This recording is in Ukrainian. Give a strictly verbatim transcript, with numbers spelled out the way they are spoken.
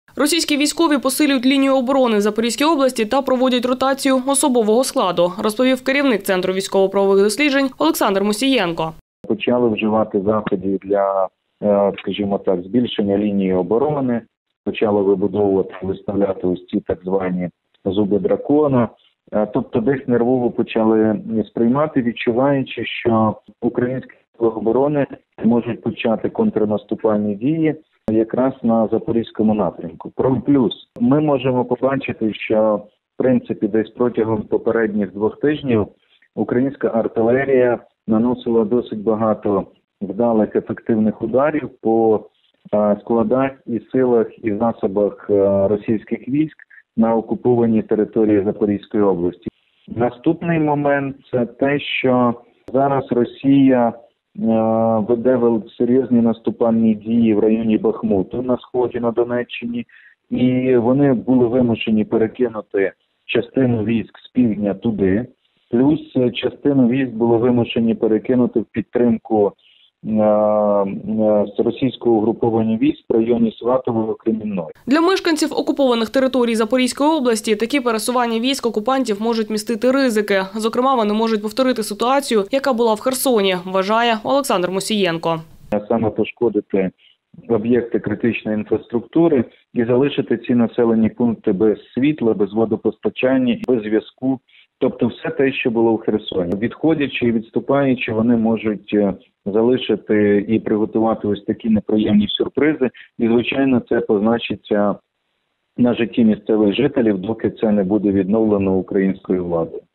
Російські військові посилюють лінію оборони в Запорізькій області та проводять ротацію особового складу, розповів керівник Центру військово-правових досліджень Олександр Мусієнко. Почали вживати заходів для, скажімо так, збільшення лінії оборони, почали вибудовувати, виставляти ось ці так звані зуби дракона. Тобто десь нервово почали сприймати, відчуваючи, що українські сили оборони можуть почати контрнаступальні дії якраз на Запорізькому напрямку. Про плюс ми можемо побачити, що в принципі десь протягом попередніх двох тижнів українська артилерія наносила досить багато вдалих ефективних ударів по складах і силах і засобах російських військ на окупованій території Запорізької області. Наступний момент – це те, що зараз Росія веде серйозні наступальні дії в районі Бахмуту на сході, на Донеччині, і вони були вимушені перекинути частину військ з півдня туди, плюс частину військ були вимушені перекинути в підтримку з російського угруповання військ в районі Сватового, Кремінної. Для мешканців окупованих територій Запорізької області такі пересування військ окупантів можуть містити ризики. Зокрема, вони можуть повторити ситуацію, яка була в Херсоні, вважає Олександр Мусієнко. Саме пошкодити об'єкти критичної інфраструктури і залишити ці населені пункти без світла, без водопостачання, без зв'язку. Тобто все те, що було в Херсоні. Відходячи і відступаючи, вони можуть залишити і приготувати ось такі неприємні сюрпризи. І, звичайно, це позначиться на житті місцевих жителів, доки це не буде відновлено українською владою.